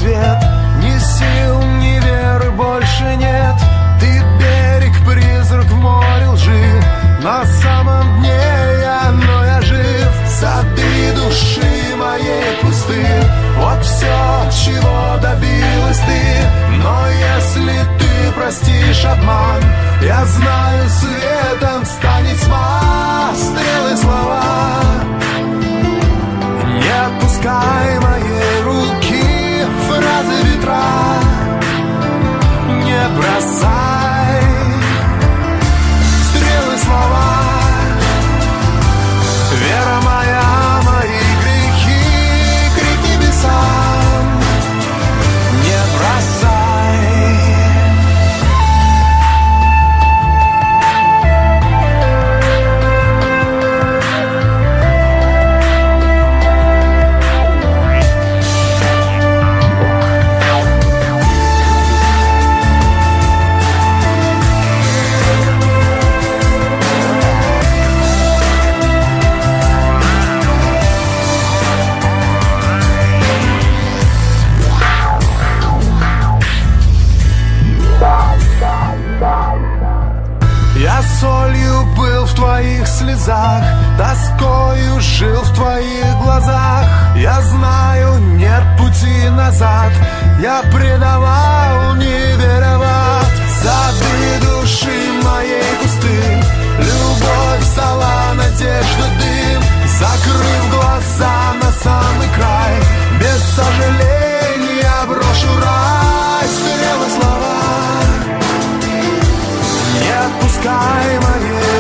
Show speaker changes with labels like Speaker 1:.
Speaker 1: свет. Ни сил, ни веры больше нет. Ты берег, призрак в море лжи. На самом дне я, но я жив. Сады души моей пусты. Вот все, чего добилась ты. Но если ты простишь обман, я знаю, светом станет тьма. Стрелы слова, не отпускай моей руки. Фразы ветра, не бросай. Стрелы слова, вера моя, мои грехи, крик небесам, не бросай. Я солью был в твоих слезах, тоскою жил в твоих глазах. Я знаю, нет пути назад. Я предавал, не веря в ад. Сады души моей пусты. Любовь сала, надежда дым. Закрыв глаза на самый край, без сожаления брошу рай. Стрелы слова, не отпускай моей